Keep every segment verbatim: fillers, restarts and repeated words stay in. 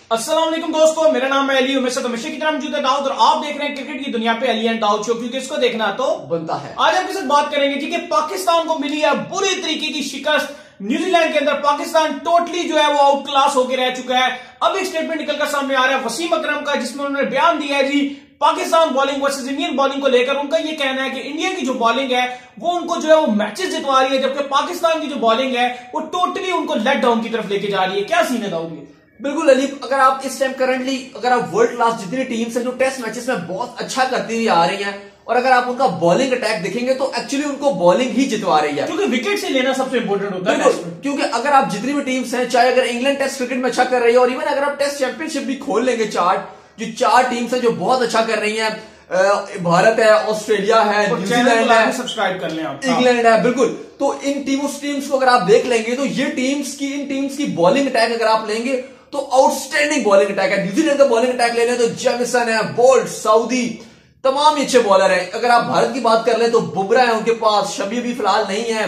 अस्सलाम वालेकुम दोस्तों, मेरा नाम है अली। उमेर से हमेशा की तरह मौजूद है दाऊद और आप देख रहे हैं क्रिकेट की दुनिया पे अली एंड दाऊद शो, क्योंकि इसको देखना तो बनता है। आज आपके साथ बात करेंगे जी कि पाकिस्तान को मिली है बुरी तरीके की शिकस्त। न्यूजीलैंड के अंदर पाकिस्तान टोटली जो है वो आउट क्लास होकर रह चुका है। अब एक स्टेटमेंट निकलकर सामने आ रहा है वसीम अकरम का, जिसमें उन्होंने बयान दिया है जी Pakistan bowling versus Indian bowling को लेकर। उनका ये कहना है कि इंडिया की जो बॉलिंग है वो उनको जो है वो मैचेस जितवा रही है, जबकि पाकिस्तान की जो बॉलिंग है वो टोटली उनको लेट डाउन की तरफ लेके जा रही है। क्या सीन है दाऊद? बिल्कुल अली, अगर आप इस टाइम करंटली अगर आप वर्ल्ड क्लास जितनी टीम्स हैं जो टेस्ट मैचेस में बहुत अच्छा करती हुई आ रही हैं, और अगर आप उनका बॉलिंग अटैक देखेंगे तो एक्चुअली उनको बॉलिंग ही जितवा रही है, क्योंकि विकेट से लेना सबसे इंपॉर्टेंट होता है। क्योंकि अगर आप जितनी भी टीम्स हैं, चाहे अगर इंग्लैंड टेस्ट क्रिकेट में अच्छा कर रही है, और इवन अगर आप टेस्ट चैंपियनशिप भी खोल लेंगे चार्ट, जो चार टीम्स हैं जो बहुत अच्छा कर रही हैं, भारत है, ऑस्ट्रेलिया है, न्यूजीलैंड है, सब्सक्राइब कर लें आप, इंग्लैंड है, बिल्कुल। तो इन टीमों टीम्स को अगर आप देख लेंगे तो ये टीम्स की इन टीम्स की बॉलिंग अटैक अगर आप लेंगे तो आउटस्टैंडिंग बॉलिंग अटैक है। न्यूजीलैंड का बॉलिंग अटैक ले लें तो जेमिसन है, बोल्ट, सऊदी, तमाम ही अच्छे बॉलर हैं। अगर आप भारत की बात कर लें तो बुमराह है उनके पास, शमी भी फिलहाल नहीं है।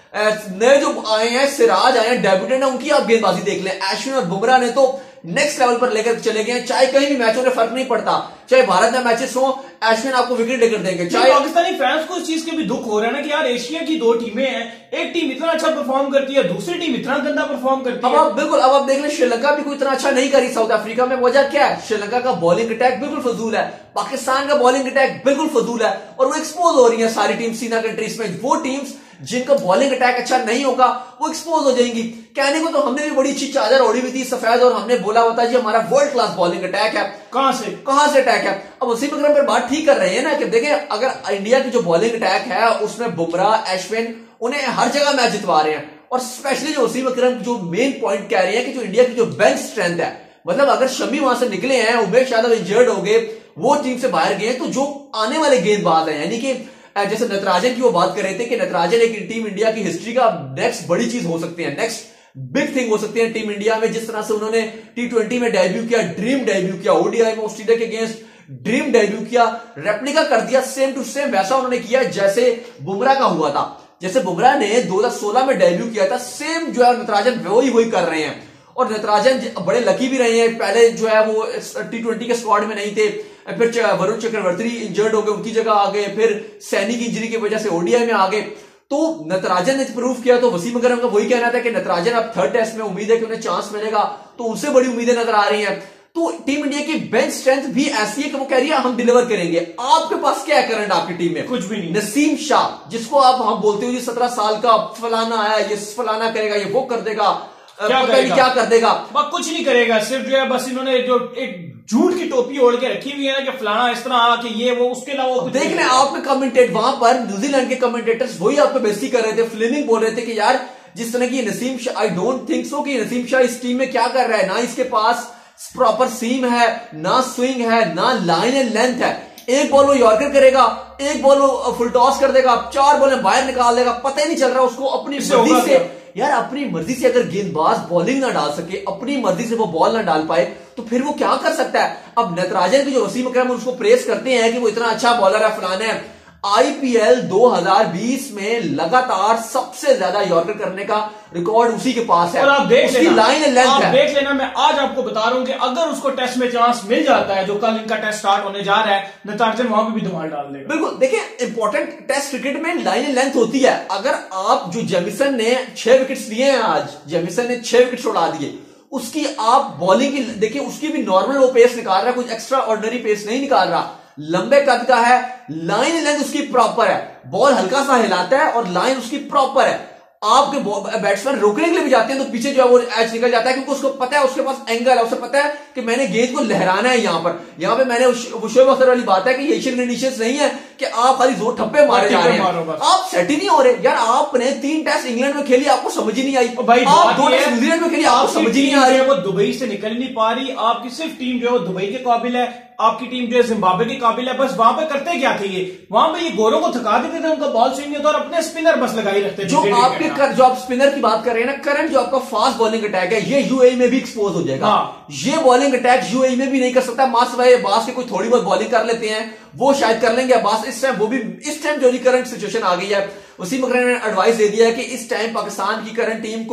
नए जो आए हैं सिराज आए हैं, डेब्यूटेंट है, उनकी आप गेंदबाजी देख लें। अश्विन और बुमराह ने तो नेक्स्ट लेवल पर लेकर चले गए, चाहे कहीं भी मैचों में फर्क नहीं पड़ता, चाहे भारत में मैचेस हो, अश्विन आपको विकेट लेकर देंगे। चाहे पाकिस्तानी फैंस को इस चीज के भी दुख हो रहा है ना कि यार एशिया की दो टीमें हैं, एक टीम इतना अच्छा परफॉर्म करती है, दूसरी टीम इतना गंदा परफॉर्म करती है। अब आप बिल्कुल अब आप देख लें श्रीलंका भी कोई इतना अच्छा नहीं करी साउथ अफ्रीका में। वजह क्या है? श्रीलंका का बॉलिंग अटैक बिल्कुल फजूल है, पाकिस्तान का बॉलिंग अटैक बिल्कुल फजूल है, और वो एक्सपोज हो रही है सारी टीम सीना कंट्रीज में। वो टीम्स जिनका बॉलिंग अटैक अच्छा नहीं होगा वो एक्सपोज हो जाएंगी। कहने को तो हमने भी बड़ी अच्छी चादर ओढ़ी हुई थी सफेद, और हमने बोला होता जी हमारा वर्ल्ड क्लास बॉलिंग अटैक है। कहां से कहां से अटैक है? अब वसीम अकरम पर बात ठीक कर रहे हैं ना कि देखें, अगर इंडिया की जो बॉलिंग अटैक है उसमें बुमराह, अश्विन, उन्हें हर जगह मैच जितवा रहे हैं। और स्पेशली जो वसीम अकरम जो मेन पॉइंट कह रहे हैं कि जो इंडिया की जो बेंच स्ट्रेंथ है, मतलब अगर शमी वहां से निकले हैं, उमेश यादव इंजर्ड हो गए, वो टीम से बाहर गए, तो जो आने वाले गेंदबाज हैं, यानी कि जैसे नटराजन की वो बात कर रहे थे कि नटराजन एक टीम इंडिया की हिस्ट्री का नेक्स्ट बड़ी चीज हो सकती है, नेक्स्ट बिग थिंग हो सकती है टीम इंडिया में। जिस तरह से उन्होंने टी ट्वेंटी में डेब्यू किया, ड्रीम डेब्यू किया, ओडीआई में ऑस्ट्रेलिया के अगेंस्ट ड्रीम डेब्यू किया, रेप्लिका कर दिया, सेम टू सेम वैसा उन्होंने किया जैसे बुमराह का हुआ था। जैसे बुमराह ने दो हज़ार सोलह में डेब्यू किया था, सेम जो है नटराजन वही वही कर रहे हैं। और नटराजन बड़े लकी भी रहे हैं, पहले जो है वो टी ट्वेंटी के स्क्वाड में नहीं थे, फिर वरुण चक्रवर्ती इंजर्ड हो गए, उनकी जगह आ गए, फिर सैनी की इंजरी की वजह से ओडीआई में आ गए। तो नटराजन ने प्रूव किया। तो वसीम अकरम का वही कहना था कि नटराजन अब थर्ड टेस्ट में उम्मीद है कि उन्हें चांस मिलेगा, तो उनसे बड़ी उम्मीदें नजर आ रही हैं। तो टीम इंडिया की बेंच स्ट्रेंथ भी ऐसी है कि वो कह रही है हम डिलीवर करेंगे। आपके पास क्या है करंट आपकी टीम में? कुछ भी नहीं। नसीम शाह, जिसको आप हम बोलते हो ये सत्रह साल का फलाना है, ये फलाना करेगा, ये वो कर देगा, क्या पता नहीं क्या कर देगा, कुछ नहीं करेगा। सिर्फ जो है बस इन्होंने जो एक झूठ की टोपी ओढ़ के रखी हुई है ना कि फलाना इस तरह कि ये वो, उसके अलावा कुछ देख रहे आपके कमेंटेट वहां पर न्यूजीलैंड के कमेंटेटर्स वही आपको बेइज्जती कर रहे थे, फ्लेमिंग बोल रहे थे कि यार जिस तरह की Naseem Shah, I don't think so कि नसीम शाह इस टीम में क्या कर रहा है। ना इसके पास प्रॉपर सीम है, ना स्विंग है, ना लाइन एंड लेंथ है। एक बॉल वो यॉर्कर करेगा, एक बॉल वो फुल टॉस कर देगा, चार बॉलें बाहर निकाल देगा, पता ही नहीं चल रहा उसको। अपनी मर्जी से यार अपनी मर्जी से अगर गेंदबाज बॉलिंग ना डाल सके, अपनी मर्जी से वो बॉल ना डाल पाए, तो फिर वो क्या कर सकता है? अब नटराजन की जो वसीम अकरम उसको प्रेस करते हैं कि वो इतना अच्छा बॉलर है, फलाना है। आईपीएल दो हज़ार बीस में लगातार सबसे ज्यादा यॉर्कर करने का रिकॉर्ड उसी के पास है, और आप देख लेना, लाइन एंड लेंथ आप है। देख लेना, मैं आज आपको बता रहा हूं कि अगर उसको टेस्ट में चांस मिल जाता है, जो कल इनका टेस्ट स्टार्ट होने जा रहा है, नटराजन वहां पे भी धमाल डाल देगा। बिल्कुल, देखिए इंपॉर्टेंट टेस्ट क्रिकेट में लाइन एंड लेंथ होती है। अगर आप जो जेमिसन ने छह विकेट्स लिए हैं, आज जेमिसन ने छह विकेट उड़ा दिए, उसकी आप बॉलिंग की देखिए, उसकी भी नॉर्मल वो पेस निकाल रहा है, कुछ एक्स्ट्रा ऑर्डिनरी पेस नहीं निकाल रहा, लंबे कद का है, लाइन लेंथ उसकी प्रॉपर है, बॉल हल्का सा हिलाता है और लाइन उसकी प्रॉपर है। आपके बैट्समैन रोकने के लिए भी जाते हैं तो पीछे जो है वो एज निकल जाता है, क्योंकि उसको पता है, उसके पास एंगल है, उसे पता है कि मैंने गेंद को लहराना है। यहां पर यहां पे मैंने वो शोएब अख्तर वाली बात है कि एशियन कंडीशंस नहीं है कि आप खाली जोर ठप्पे मारे जा रहे हैं, आप सेट ही नहीं हो रहे। यार आपने तीन टेस्ट इंग्लैंड में खेली, आपको समझ ही नहीं आई। भाई आप दो टेस्ट न्यूजीलैंड में खेली, आपको समझ ही नहीं आ रही है। वो दुबई से निकल नहीं पा रही। आपकी सिर्फ टीम जो है वो दुबई के काबिल है, आपकी टीम जो है जिम्बाब्वे के काबिल है। बस वहां पे करते क्या थे, ये वहां पे ये गोरों को थका देते थे, उनका बॉल स्विंग नहीं होता, और अपने स्पिनर बस लगाई रखते थे। जो आपके कर, जो आप स्पिनर की बात कर रहे हैं ना, करंट जो आपका फास्ट बॉलिंग अटैक है, ये यूएई में भी एक्सपोज हो जाएगा। हाँ। ये बॉलिंग अटैक यूएई में भी नहीं कर सकता। मास भाई बास के कोई थोड़ी बहुत बॉलिंग कर लेते हैं, वो शायद कर लेंगे अब्बास इस टाइम, वो भी इस टाइम जो करंट सिचुएशन आ गई है। वसीम अकरम ने एडवाइस दे दिया है कि इस टाइम पाकिस्तान की करंट टीम को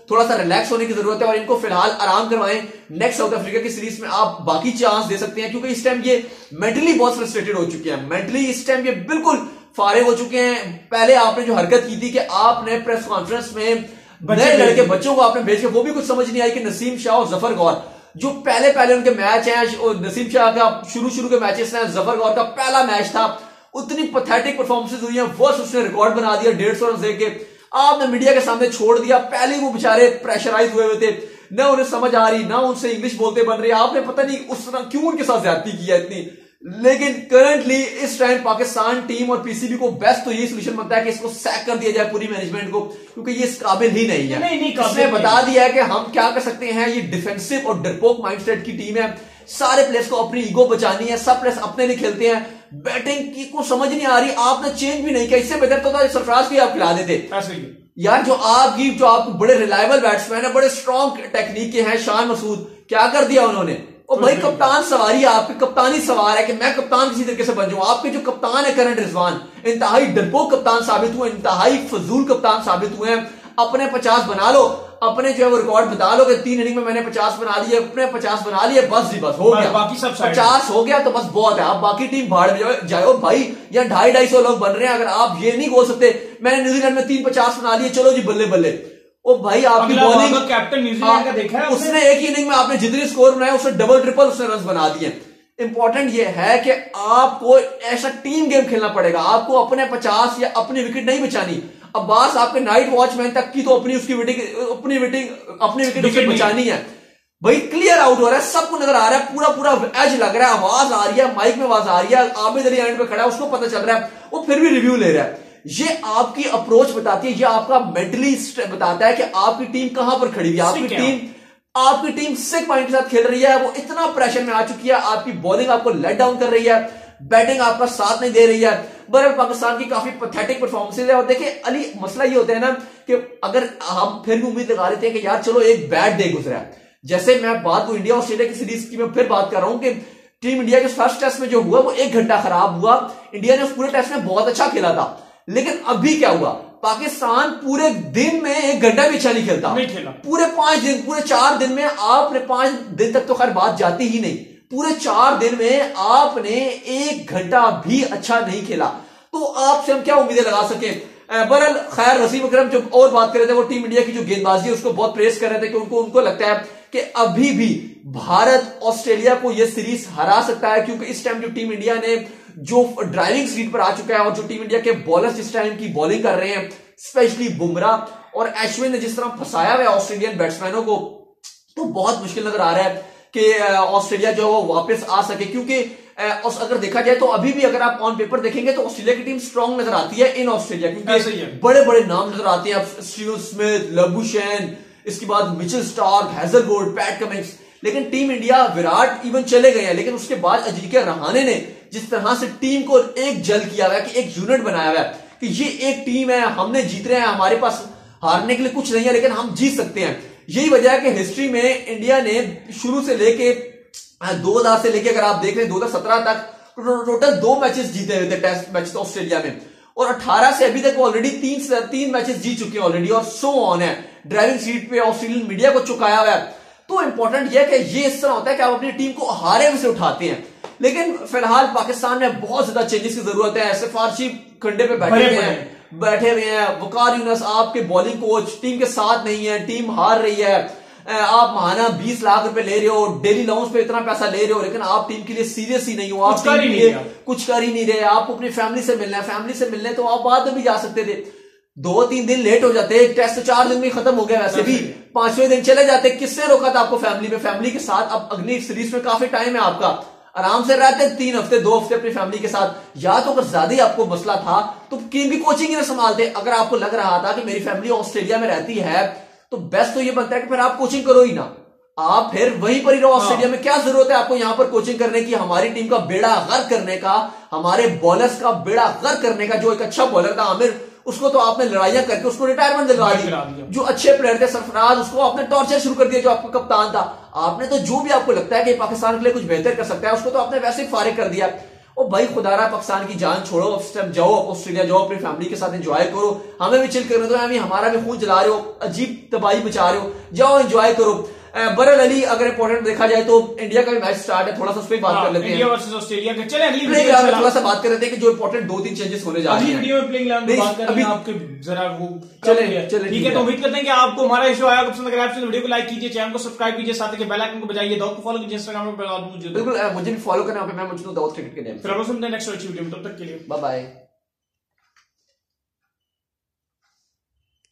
थोड़ा सा रिलैक्स होने की जरूरत है और इनको फिलहाल आराम करवाएं। नेक्स्ट साउथ अफ्रीका की सीरीज में आप बाकी चांस दे सकते हैं, क्योंकि इस टाइम ये मेंटली बहुत फ्रस्ट्रेटेड हो चुके हैं। मेंटली इस टाइम ये बिल्कुल फारिग हो चुके हैं। पहले आपने जो हरकत की थी कि आपने प्रेस कॉन्फ्रेंस में नए लड़के बच्चों को आपने भेज के, वो भी कुछ समझ नहीं आई कि नसीम शाह और जफर गौर जो पहले पहले उनके मैच हैं, और नसीम शाह का शुरू शुरू के मैचेस हैं, जफर गौर का पहला मैच था, उतनी पैथेटिक परफॉर्मेंस हुई है, वर्ष उसने रिकॉर्ड बना दिया डेढ़ सौ रन देके, आपने मीडिया के सामने छोड़ दिया। पहले वो बेचारे प्रेशराइज हुए हुए थे, ना उन्हें समझ आ रही, ना उनसे इंग्लिश बोलते बन रही, आपने पता नहीं उस तरह क्यों उनके साथ ज्यादती किया इतनी। लेकिन करंटली इस टाइम पाकिस्तान टीम और पीसीबी को बेस्ट तो ये सोल्यूशन बनता है कि इसको सैक कर दिया जाए पूरी मैनेजमेंट को, क्योंकि ये इस काबिल ही नहीं है। नहीं, नहीं, इसने बता दिया है कि हम क्या कर सकते हैं। ये डिफेंसिव और डरपोक माइंडसेट की टीम है, सारे प्लेयर्स को अपनी ईगो बचानी है, सब प्लेयर्स अपने लिए खेलते हैं, बैटिंग की को समझ नहीं आ रही, आपने चेंज भी नहीं किया। इससे बेहतर तो था सरफराज को आप खिला देते यार, जो आपकी जो आप बड़े रिलायबल बैट्समैन है, बड़े स्ट्रॉन्ग टेक्निक के हैं, शान मसूद, क्या कर दिया उन्होंने। और भाई कप्तान सवारी है, आपकी कप्तानी सवार है कि मैं कप्तान किसी तरीके से बन जाऊं। आपके जो कप्तान है करंट रिजवान, इंतहाई डरपोक कप्तान साबित हुए, इंतहाई फजूल कप्तान साबित हुए हैं। अपने पचास बना लो, अपने जो है वो रिकॉर्ड बता लो कि तीन इनिंग में मैंने पचास बना लिए, अपने पचास बना लिए, बस जी बस हो गया, बाकी सब पचास हो गया तो बस बहुत है। आप बाकी टीम भाड़ में जाओ भाई, या ढाई ढाई सौ लोग बन रहे हैं, अगर आप ये नहीं बोल सकते मैंने न्यूजीलैंड में तीन पचास बना लिए, चलो जी बल्ले बल्ले। ओ भाई आपकी बॉलिंग, कैप्टन न्यूजीलैंड का देखा है उसने एक ही इनिंग में आपने जितने स्कोर बनाए उसने डबल ट्रिपल उसने रन बना दिए। इंपॉर्टेंट ये है कि आपको ऐसा टीम गेम खेलना पड़ेगा, आपको अपने पचास या अपनी विकेट नहीं बचानी। अब्बास आपके नाइट वॉचमैन तक की तो अपनी उसकी विकेट अपनी विकेट अपनी विकेट उसे बचानी है भाई। क्लियर आउट हो रहा है, सबको नजर आ रहा है, पूरा पूरा एज लग रहा है, आवाज आ रही है, माइक में आवाज आ रही है, आबिद अली एंड पे खड़ा है, उसको पता चल रहा है, वो फिर भी रिव्यू ले रहा है। ये आपकी अप्रोच बताती है, ये आपका मेंटली बताता है कि आपकी टीम कहां पर खड़ी हुई है। आपकी टीम आपकी टीम सिक माइंड के साथ खेल रही है, वो इतना प्रेशर में आ चुकी है, आपकी बॉलिंग आपको लेट डाउन कर रही है, बैटिंग आपका साथ नहीं दे रही है। बहरहाल पाकिस्तान की काफी पैथेटिक परफॉर्मेंसेज है। और देखिए अली, मसला ये होता है ना कि अगर हम फिर भी उम्मीद लगा लेते हैं कि यार चलो एक बैड डे गुजरा है, जैसे मैं बात को इंडिया ऑस्ट्रेलिया की सीरीज की मैं फिर बात कर रहा हूं कि टीम इंडिया के फर्स्ट टेस्ट में जो हुआ वो एक घंटा खराब हुआ, इंडिया ने उस पूरे टेस्ट में बहुत अच्छा खेला था। लेकिन अभी क्या हुआ, पाकिस्तान पूरे दिन में एक घंटा भी अच्छा नहीं खेलता, नहीं खेला। पूरे पांच दिन पूरे चार दिन में आपने पांच दिन तक तो खैर बात जाती ही नहीं, पूरे चार दिन में आपने एक घंटा भी अच्छा नहीं खेला, तो आपसे हम क्या उम्मीदें लगा सके। बहरहाल खैर, वसीम अकरम जो और बात कर रहे थे वो टीम इंडिया की जो गेंदबाजी है उसको बहुत प्रेस कर रहे थे कि उनको उनको लगता है कि अभी भी भारत ऑस्ट्रेलिया को यह सीरीज हरा सकता है, क्योंकि इस टाइम जो टीम इंडिया ने जो ड्राइविंग सीट पर आ चुका है और जो टीम इंडिया के बॉलर्स इस टाइम की बॉलिंग कर रहे हैं, स्पेशली बुमराह और अश्विन ने जिस तरह फंसाया हुआ है ऑस्ट्रेलियन बैट्समैनों को, तो बहुत मुश्किल नजर आ रहा है कि ऑस्ट्रेलिया जो है वो वापस आ सके। क्योंकि अगर देखा जाए तो अभी भी अगर आप ऑन पेपर देखेंगे तो ऑस्ट्रेलिया की टीम स्ट्रांग नजर आती है इन ऑस्ट्रेलिया, क्योंकि बड़े बड़े नाम नजर आते हैं, स्टीव स्मिथ, लबुशेन, इसके बाद Mitchell Starc, Hazlewood, Pat Cummins. लेकिन टीम इंडिया, विराट इवन चले गए हैं, लेकिन उसके बाद अजिंक्य रहाणे ने जिस तरह से टीम को एक जल किया हुआ है कि एक यूनिट बनाया हुआ है कि ये एक टीम है, हमने जीत रहे हैं, हमारे पास हारने के लिए कुछ नहीं है लेकिन हम जीत सकते हैं। यही वजह है कि हिस्ट्री में इंडिया ने शुरू से लेके दो हजार से लेके अगर आप देख रहे हैं दो हजार सत्रह तक टोटल दो मैचेस जीते हुए थे, टेस्ट मैचेस ऑस्ट्रेलिया में, और अठारह से अभी तक ऑलरेडी तीन तीन मैचेस जीत चुके हैं ऑलरेडी, और सो ऑन है, ड्राइविंग सीट पे ऑस्ट्रेलियन मीडिया को चुकाया हुआ है। तो इंपॉर्टेंट यह है कि ये इस तरह होता है कि आप अपनी टीम को हारे हुए से उठाते हैं। लेकिन फिलहाल पाकिस्तान में बहुत ज्यादा चेंजेस की जरूरत है। सिफारशी खंडे पे बैठे हुए हैं बैठे हुए हैं वकार यूनुस आपके बॉलिंग कोच टीम के साथ नहीं है, टीम हार रही है, आप महाना बीस लाख रुपए ले रहे हो, डेली लाउंस पे इतना पैसा ले रहे हो, लेकिन आप टीम के लिए सीरियस ही नहीं हो, आप टीम के लिए कुछ कर ही नहीं रहे, आपको अपनी फैमिली से मिलना है, फैमिली से मिलने तो आप बाद में भी जा सकते थे, दो तीन दिन लेट हो जाते, टेस्ट चार दिन में खत्म हो गया, वैसे भी पांचवें दिन चले जाते, किससे रोका था आपको फैमिली में, फैमिली के साथ। अब अगली सीरीज में काफी टाइम है आपका, आराम से रहते तीन हफ्ते दो हफ्ते अपनी फैमिली के साथ, या तो अगर ज्यादा ही आपको मसला था तो टीम की कोचिंग ही ना संभालते। अगर आपको लग रहा था कि मेरी फैमिली ऑस्ट्रेलिया में रहती है तो बेस्ट तो ये बनता है कि फिर आप कोचिंग करो ही ना, आप फिर वहीं पर ही रहो ऑस्ट्रेलिया में, क्या जरूरत है आपको यहां पर कोचिंग करने की, हमारी टीम का बेड़ा गर्क करने का, हमारे बॉलर्स का बेड़ा गर्क करने का। जो एक अच्छा बॉलर था आमिर, उसको तो आपने लड़ाइयां करके उसको रिटायरमेंट दिलवा दी, जो अच्छे प्लेयर थे सरफराज उसको आपने टॉर्चर शुरू कर दिया, जो आपका कप्तान था, आपने तो जो भी आपको लगता है कि पाकिस्तान के लिए कुछ बेहतर कर सकता है उसको तो आपने वैसे ही फारिग कर दिया। ओ भाई खुदारा पाकिस्तान की जान छोड़ो, उस टाइम जाओ ऑस्ट्रेलिया, जाओ अपनी फैमिली के साथ एंजॉय करो, हमें भी चिल करने दो, हमें हमारा भी खून जला रहे हो, अजीब तबाही मचा रहे हो, जाओ एंजॉय करो। बरल अली अगर इंपॉर्टेंट देखा जाए तो इंडिया का भी मैच स्टार्ट है, थोड़ा सा उस पर बात कर लेते हैं, इंडिया वर्सेस ऑस्ट्रेलिया का। चले अगली वीडियो में थोड़ा सा बात कर लेते हैं कि जो इंपॉर्टेंट दो तीन चेंजेस होने जा रहे हैं अगली वीडियो में प्लेइंग इलेवन में बात करेंगे आपके जरा वो चले चले ठीक है। तो उम्मीद करते हैं कि आपको हमारा शो आया पसंद, अगर आपसे वीडियो को लाइक कीजिए, चैनल को सब्सक्राइब कीजिए, साथ ही बेल आइकन को बजाइए, दाऊद को फॉलो कीजिए इंस्टाग्राम पे, बिल्कुल मुझे भी फॉलो करना है, मैं मुझे दाऊद क्रिकेट के नेम। फिर अब सुनते हैं नेक्स्ट अच्छी वीडियो में, तब तक के लिए बाय बाय।